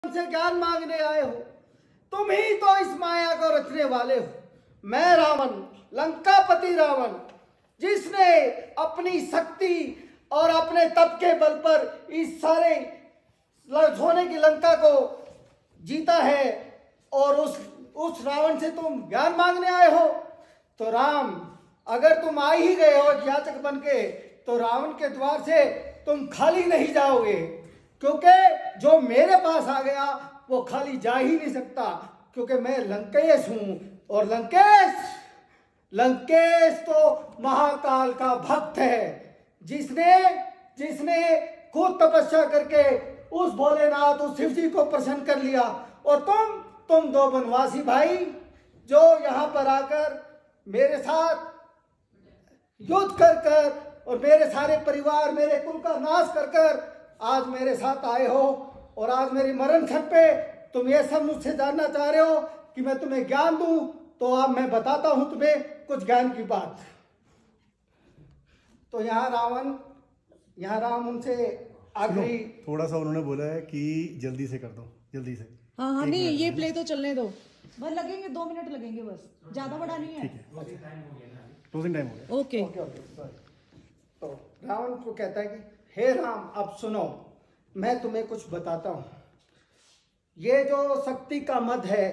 से ज्ञान मांगने आए हो, तुम ही तो इस माया को रचने वाले हो। मैं रावण, लंकापति रावण, जिसने अपनी शक्ति और अपने तप के बल पर इस सारे सोने की लंका को जीता है, और उस रावण से तुम ज्ञान मांगने आए हो। तो राम, अगर तुम आ ही गए हो याचक बन के, तो रावण के द्वार से तुम खाली नहीं जाओगे, क्योंकि जो मेरे पास आ गया वो खाली जा ही नहीं सकता, क्योंकि मैं लंकेश हूं। और लंकेश तो महाकाल का भक्त है, जिसने खुद तपस्या करके उस भोलेनाथ, उस शिव जी को प्रसन्न कर लिया। और तुम दो वनवासी भाई, जो यहाँ पर आकर मेरे साथ युद्ध कर और मेरे सारे परिवार, मेरे कुल का नाश कर आज मेरे साथ आए हो, और आज मेरी मरण छत पे तुम ये सब मुझसे जानना चाह रहे हो कि मैं तुम्हें ज्ञान दूं। तो अब मैं बताता हूं तुम्हें कुछ ज्ञान की बात। तो यहाँ राम उनसे आखिरी थोड़ा सा उन्होंने बोला है कि जल्दी से कर दो, जल्दी से। हाँ नहीं, ये प्ले तो चलने दो, बस लगेंगे 2 मिनट लगेंगे, बस ज्यादा बड़ा नहीं है। क्लोजिंग टाइम हो गया। ओके। तो रावण को कहता है कि हे राम, अब सुनो, मैं तुम्हें कुछ बताता हूं। ये जो शक्ति का मद है,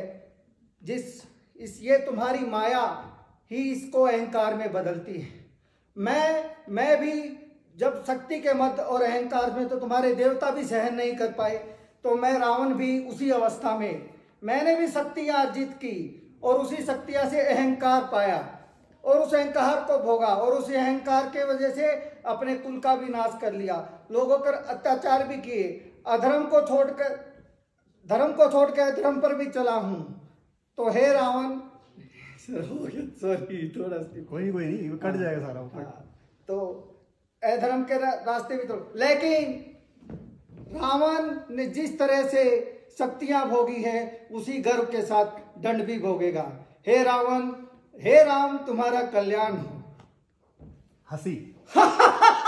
ये तुम्हारी माया ही इसको अहंकार में बदलती है। मैं भी जब शक्ति के मद और अहंकार में, तो तुम्हारे देवता भी सहन नहीं कर पाए, तो मैं रावण भी उसी अवस्था में, मैंने भी शक्तियां अर्जित की और उसी शक्तियां से अहंकार पाया और उस अहंकार को भोगा, और उस अहंकार के वजह से अपने कुल का भी नाश कर लिया, लोगों पर अत्याचार भी किए, धर्म को छोड़कर अधर्म पर भी चला हूं। तो हे रावण, सॉरी थोड़ा सा, कोई नहीं, कट जाएगा सारा। तो अधर्म के रास्ते भी तो, लेकिन रावण ने जिस तरह से शक्तियां भोगी है, उसी गर्व के साथ दंड भी भोगेगा। हे रावण, हे राम, तुम्हारा कल्याण हो। हंसी